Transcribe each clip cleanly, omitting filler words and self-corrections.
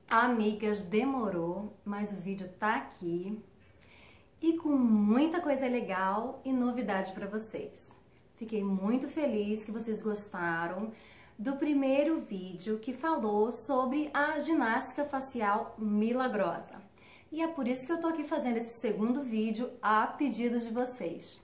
Amigas, demorou, mas o vídeo tá aqui e com muita coisa legal e novidade para vocês. Fiquei muito feliz que vocês gostaram do primeiro vídeo que falou sobre a ginástica facial milagrosa. E é por isso que eu tô aqui fazendo esse segundo vídeo a pedido de vocês.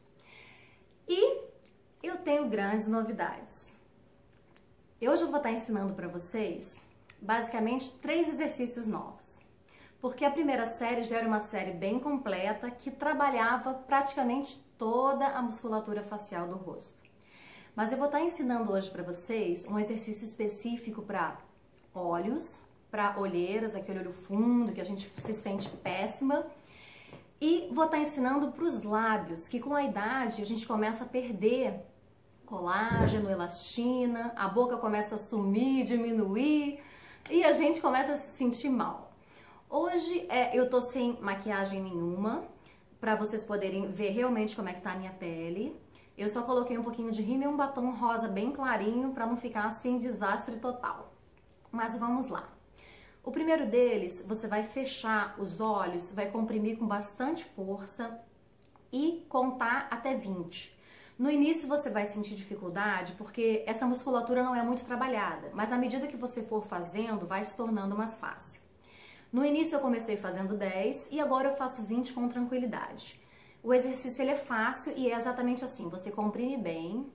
E eu tenho grandes novidades. Hoje eu vou estar ensinando para vocês basicamente 3 exercícios novos. Porque a primeira série já era uma série bem completa que trabalhava praticamente toda a musculatura facial do rosto. Mas eu vou estar ensinando hoje para vocês um exercício específico para olhos, para olheiras, aquele olho fundo que a gente se sente péssima. E vou estar ensinando para os lábios, que com a idade a gente começa a perder colágeno, elastina, a boca começa a sumir, diminuir e a gente começa a se sentir mal. Hoje eu tô sem maquiagem nenhuma, para vocês poderem ver realmente como é que tá a minha pele. Eu só coloquei um pouquinho de rímel e um batom rosa bem clarinho para não ficar assim desastre total. Mas vamos lá. O primeiro deles, você vai fechar os olhos, vai comprimir com bastante força e contar até 20. No início você vai sentir dificuldade porque essa musculatura não é muito trabalhada, mas à medida que você for fazendo, vai se tornando mais fácil. No início eu comecei fazendo 10 e agora eu faço 20 com tranquilidade. O exercício ele é fácil e é exatamente assim, você comprime bem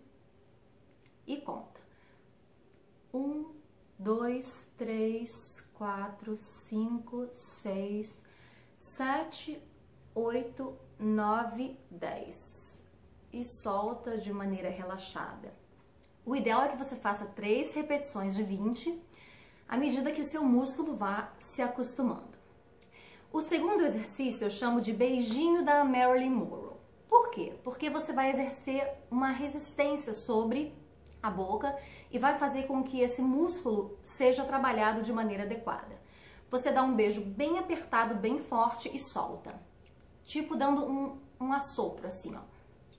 e conta. 1, 2, 3, 4, 5, 6, 7, 8, 9, 10. E solta de maneira relaxada. O ideal é que você faça 3 repetições de 20 à medida que o seu músculo vá se acostumando. O segundo exercício eu chamo de beijinho da Marilyn Monroe. Por quê? Porque você vai exercer uma resistência sobre a boca e vai fazer com que esse músculo seja trabalhado de maneira adequada. Você dá um beijo bem apertado, bem forte e solta. Tipo dando um assopro assim, ó.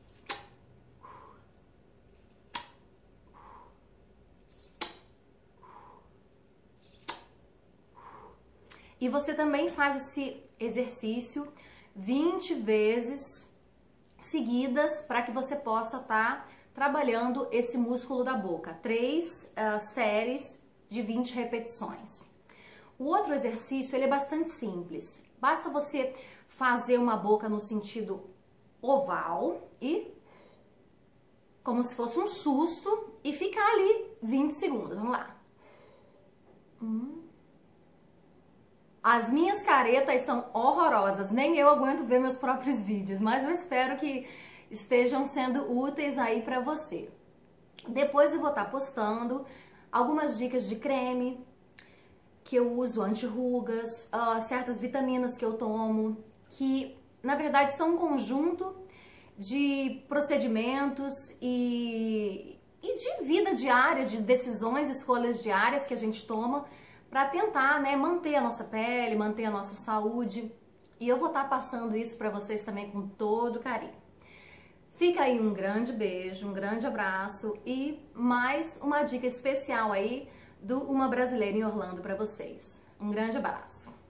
E você também faz esse exercício 20 vezes seguidas para que você possa estar trabalhando esse músculo da boca. 3 séries de 20 repetições. O outro exercício ele é bastante simples. Basta você fazer uma boca no sentido oval e como se fosse um susto e ficar ali 20 segundos. Vamos lá. As minhas caretas são horrorosas, nem eu aguento ver meus próprios vídeos, mas eu espero que estejam sendo úteis aí pra você. Depois eu vou estar postando algumas dicas de creme que eu uso anti-rugas, certas vitaminas que eu tomo, que na verdade são um conjunto de procedimentos e de vida diária, de decisões, escolhas diárias que a gente toma para tentar, manter a nossa pele, manter a nossa saúde. E eu vou estar passando isso para vocês também com todo carinho. Fica aí um grande beijo, um grande abraço e mais uma dica especial aí do Uma Brasileira em Orlando para vocês. Um grande abraço.